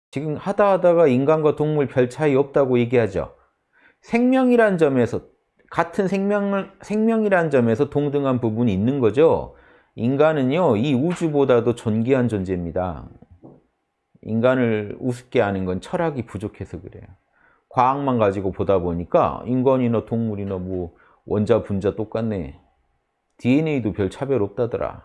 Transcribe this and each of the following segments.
지금 하다가 인간과 동물 별 차이 없다고 얘기하죠. 생명이란 점에서 같은 생명이란 점에서 동등한 부분이 있는 거죠. 인간은요, 이 우주보다도 존귀한 존재입니다. 인간을 우습게 하는 건 철학이 부족해서 그래요. 과학만 가지고 보다 보니까 인간이나 동물이나 뭐 원자, 분자 똑같네. DNA도 별 차별 없다더라.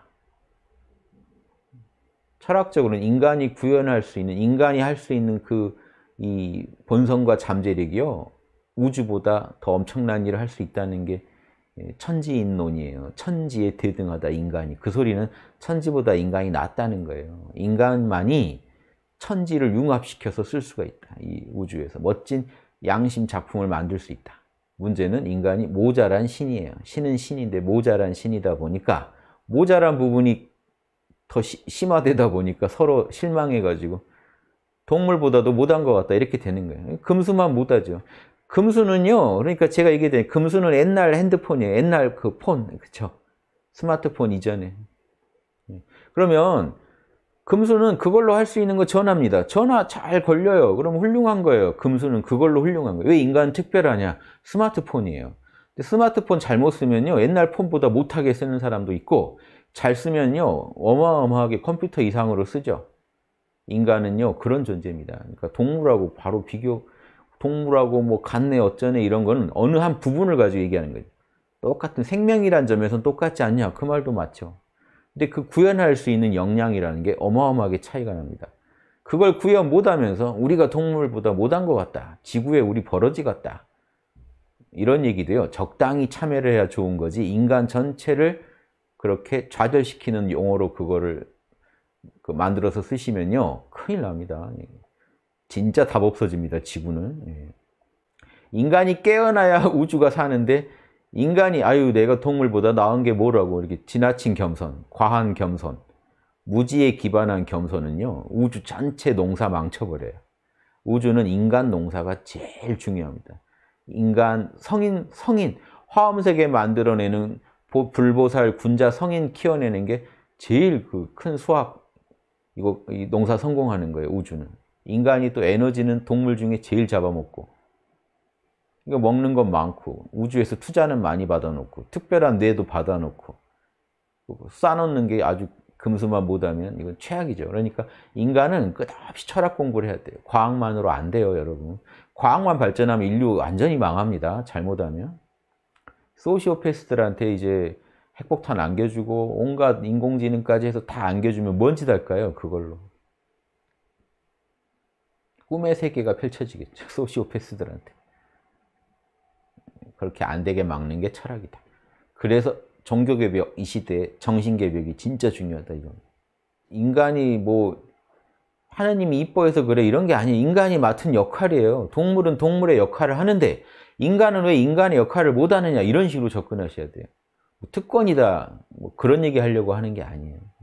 철학적으로는 인간이 구현할 수 있는, 인간이 할 수 있는 이 본성과 잠재력이요, 우주보다 더 엄청난 일을 할 수 있다는 게 천지인론이에요. 천지에 대등하다, 인간이. 그 소리는 천지보다 인간이 낫다는 거예요. 인간만이 천지를 융합시켜서 쓸 수가 있다. 이 우주에서 멋진 양심 작품을 만들 수 있다. 문제는 인간이 모자란 신이에요. 신은 신인데 모자란 신이다 보니까 모자란 부분이 더 심화되다 보니까 서로 실망해가지고 동물보다도 못한 것 같다, 이렇게 되는 거예요. 금수만 못하죠. 금수는요, 그러니까 제가 얘기해, 금수는 옛날 핸드폰이에요. 옛날 그 폰, 그쵸? 스마트폰 이전에. 그러면 금수는 그걸로 할 수 있는 거 전화입니다. 전화 잘 걸려요. 그럼 훌륭한 거예요. 금수는 그걸로 훌륭한 거예요. 왜 인간은 특별하냐? 스마트폰이에요. 근데 스마트폰 잘못 쓰면요, 옛날 폰보다 못하게 쓰는 사람도 있고, 잘 쓰면요, 어마어마하게 컴퓨터 이상으로 쓰죠. 인간은요, 그런 존재입니다. 그러니까 동물하고 바로 동물하고 뭐 같네 어쩌네 이런 거는 어느 한 부분을 가지고 얘기하는 거죠. 똑같은 생명이란 점에서는 똑같지 않냐? 그 말도 맞죠. 근데 그 구현할 수 있는 역량이라는 게 어마어마하게 차이가 납니다. 그걸 구현 못하면서 우리가 동물보다 못한 것 같다. 지구에 우리 버러지 같다. 이런 얘기도요, 적당히 참여를 해야 좋은 거지, 인간 전체를 그렇게 좌절시키는 용어로 그거를 만들어서 쓰시면요, 큰일 납니다. 진짜 답 없어집니다, 지구는. 인간이 깨어나야 우주가 사는데, 인간이 아유 내가 동물보다 나은 게 뭐라고 이렇게 지나친 겸손, 과한 겸손, 무지에 기반한 겸손은요, 우주 전체 농사 망쳐버려요. 우주는 인간 농사가 제일 중요합니다. 인간 성인 화엄세계 만들어내는 불보살 군자 성인 키워내는 게 제일 큰 수학, 이 농사 성공하는 거예요. 우주는. 인간이 또 에너지는 동물 중에 제일 잡아먹고, 이거 먹는 건 많고, 우주에서 투자는 많이 받아놓고, 특별한 뇌도 받아놓고, 쌓아놓는 게 아주 금수만 못하면 이건 최악이죠. 그러니까 인간은 끝없이 철학 공부를 해야 돼요. 과학만으로 안 돼요, 여러분. 과학만 발전하면 인류 완전히 망합니다, 잘못하면. 소시오패스들한테 이제 핵폭탄 안겨주고 온갖 인공지능까지 해서 다 안겨주면 뭔 짓 할까요? 그걸로. 꿈의 세계가 펼쳐지겠죠, 소시오패스들한테. 그렇게 안 되게 막는 게 철학이다. 그래서 종교개벽, 이 시대에 정신개벽이 진짜 중요하다, 이건. 인간이 뭐 하나님이 이뻐해서 그래 이런 게 아니에요. 인간이 맡은 역할이에요. 동물은 동물의 역할을 하는데 인간은 왜 인간의 역할을 못하느냐, 이런 식으로 접근하셔야 돼요. 뭐 특권이다, 뭐 그런 얘기 하려고 하는 게 아니에요.